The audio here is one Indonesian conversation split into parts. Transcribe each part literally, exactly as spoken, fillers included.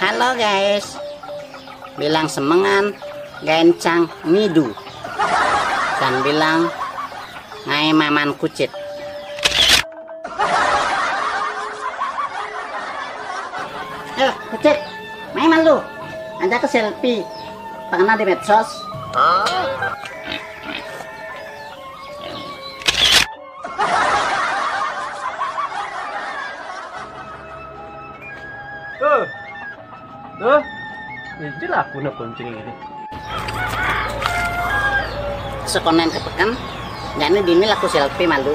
Halo guys, bilang semengan gencang ngidu dan bilang ngai maman kucit. Eh kucit, main malu anda ke selfie pernah di medsos. Tuh, tuh, ini lah aku nak kuncing ini. Sekonen kepekan, jadi dini laku selfie malu.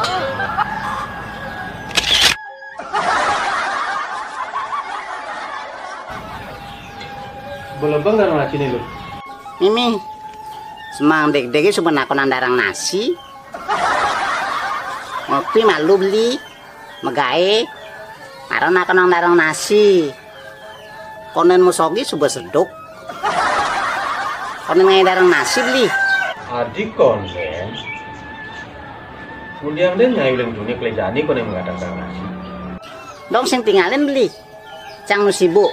Belum bang nggak ngasih nih lu? Mimi, semang deg-degi sebenarnya aku nandarang nasi. Ngopi malu beli, megae. Karena aku nandarang nasi. Konen musogi sudah seduk. Konen ngai darang nasi beli. Adik konen. Kemudian dia ngai ulang dunia kelejani konen mengatakan nasi. Dong sing tinggalin beli. Cang nu sibuk.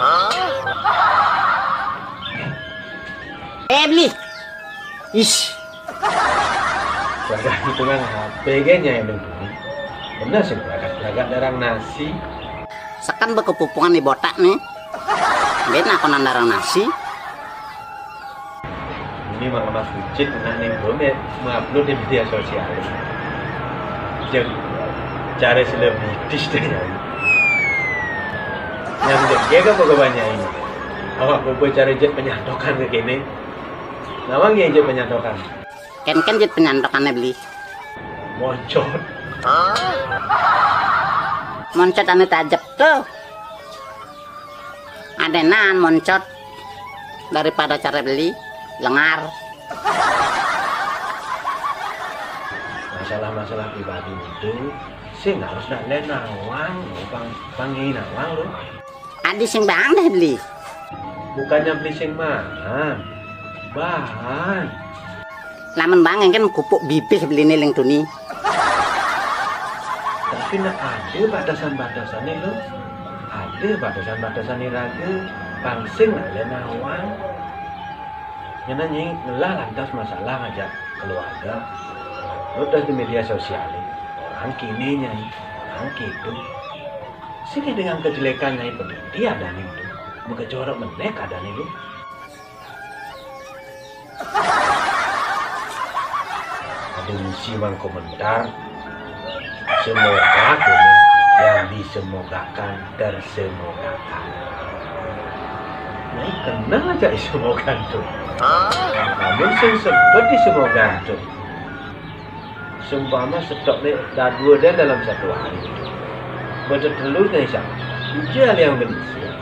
Eh beli. Ish. Sudah itu kan H P nya yang ulang dunia. Bener sih agak darang nasi. Sekan berkepupungan di botak nih. Beda aku nandarang nasi. Ini malah mas Ucit mengenai belum ya mengupload di media sosial. Jadi cara selebritis deh ya. Yang jaga pokoknya ini. Awak aku cari jet penyantokan ke kini. Namanya jet penyantokan. Ken ken jet penyantokannya beli. Moncot. Moncot ane tajep tuh. Adenan moncot daripada cara beli lengar. Masalah-masalah pribadi itu sih nggak harus nak nawang, bang panggil nawang lo. Adi sing bang deh beli. Bukannya beli sing mana, bahan. Laman bang kan kupuk bibih beli nih leng tuni. Tapi nak ada batasan-batasannya lo. Ada batasan-batasan raga pangsing ada nawang yang nanya ngelah lantas masalah ngajak keluarga lo udah di media sosial orang kini nyai orang gitu sini dengan kejelekannya itu dia ada nih itu muka jorok menek ada nih lo ada misi mang komentar semoga komen yang disemogakan tersemogakan. Nah, kenal aja disemogakan tuh. Namun sing sebut disemogakan tuh. Seumpama stok nih dah dua dan dalam satu hari. Betul telur nih siapa? Jual yang beli.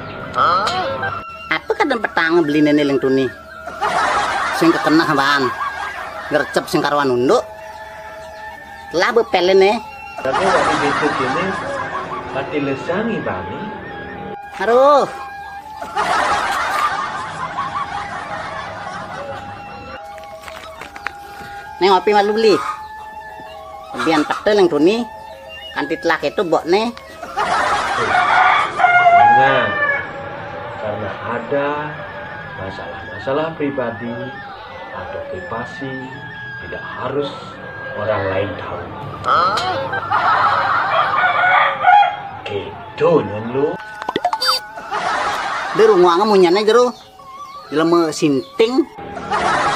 Apa kadang petang beli nenek leng tuni? Sing kekena bahan. Gercep sing karwan unduk. Lah bepelen nih. Tapi waktu besok ini mati lesangi bani. Aduh. Nih ngopi malu beli. Kemudian petel yang tuni. Kanti telak itu bok nih. Nah, karena ada masalah-masalah pribadi atau privasi tidak harus orang lain tahu. Gitu nyen lu. Deru nguanga munyane jero. Jelema sinting.